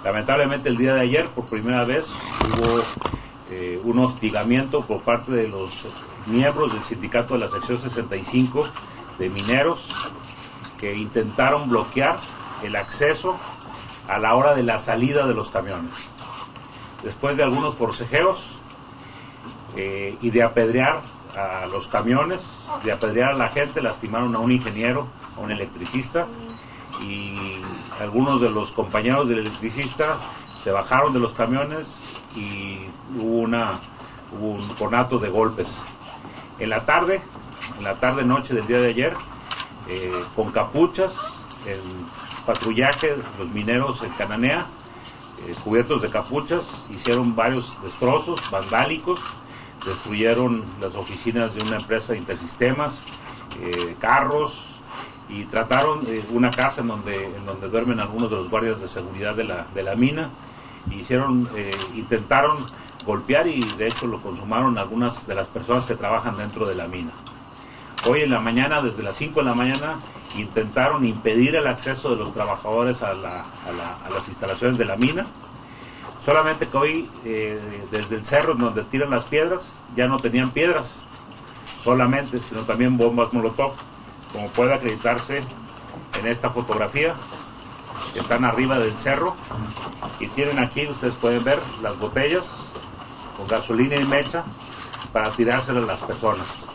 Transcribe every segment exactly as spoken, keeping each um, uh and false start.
Lamentablemente el día de ayer, por primera vez, hubo eh, un hostigamiento por parte de los miembros del sindicato de la sección sesenta y cinco de mineros, que intentaron bloquear el acceso a la hora de la salida de los camiones. Después de algunos forcejeos eh, y de apedrear a los camiones, de apedrear a la gente, lastimaron a un ingeniero, a un electricista, y algunos de los compañeros del electricista se bajaron de los camiones y hubo, una, hubo un conato de golpes. En la tarde, en la tarde-noche del día de ayer, eh, con capuchas, el patrullaje, los mineros en Cananea, eh, cubiertos de capuchas, hicieron varios destrozos vandálicos, destruyeron las oficinas de una empresa de Intersistemas, eh, carros, y trataron eh, una casa en donde, en donde duermen algunos de los guardias de seguridad de la, de la mina, y hicieron, eh, intentaron golpear y de hecho lo consumaron algunas de las personas que trabajan dentro de la mina. Hoy en la mañana, desde las cinco de la mañana, intentaron impedir el acceso de los trabajadores a, la, a, la, a las instalaciones de la mina, solamente que hoy eh, desde el cerro donde tiran las piedras ya no tenían piedras solamente, sino también bombas molotov, como puede acreditarse en esta fotografía. Están arriba del cerro y tienen aquí, ustedes pueden ver, las botellas con gasolina y mecha para tirárselas a las personas.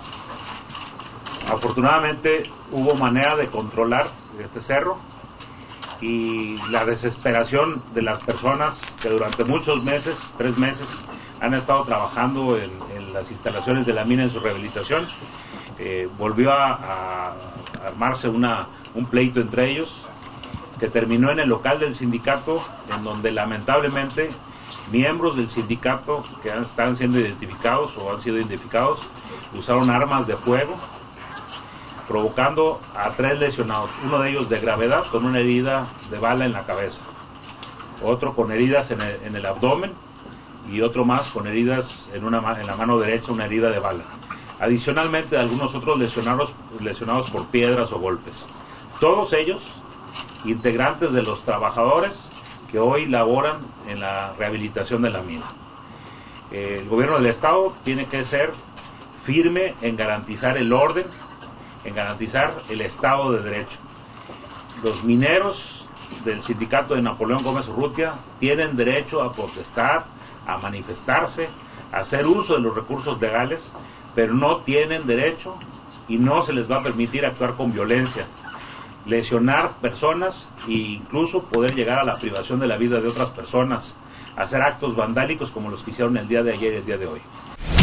Afortunadamente hubo manera de controlar este cerro, y la desesperación de las personas que durante muchos meses, tres meses, han estado trabajando en, en las instalaciones de la mina en su rehabilitación, eh, volvió a, a armarse una, un pleito entre ellos, que terminó en el local del sindicato, en donde lamentablemente miembros del sindicato que están siendo identificados o han sido identificados usaron armas de fuego, provocando a tres lesionados, uno de ellos de gravedad con una herida de bala en la cabeza, otro con heridas en el, en el abdomen y otro más con heridas en, una, en la mano derecha, una herida de bala. Adicionalmente, algunos otros lesionados, lesionados por piedras o golpes. Todos ellos integrantes de los trabajadores que hoy laboran en la rehabilitación de la mina. El gobierno del estado tiene que ser firme en garantizar el orden, en garantizar el Estado de Derecho. Los mineros del sindicato de Napoleón Gómez Urrutia tienen derecho a protestar, a manifestarse, a hacer uso de los recursos legales, pero no tienen derecho y no se les va a permitir actuar con violencia, lesionar personas e incluso poder llegar a la privación de la vida de otras personas, hacer actos vandálicos como los que hicieron el día de ayer y el día de hoy.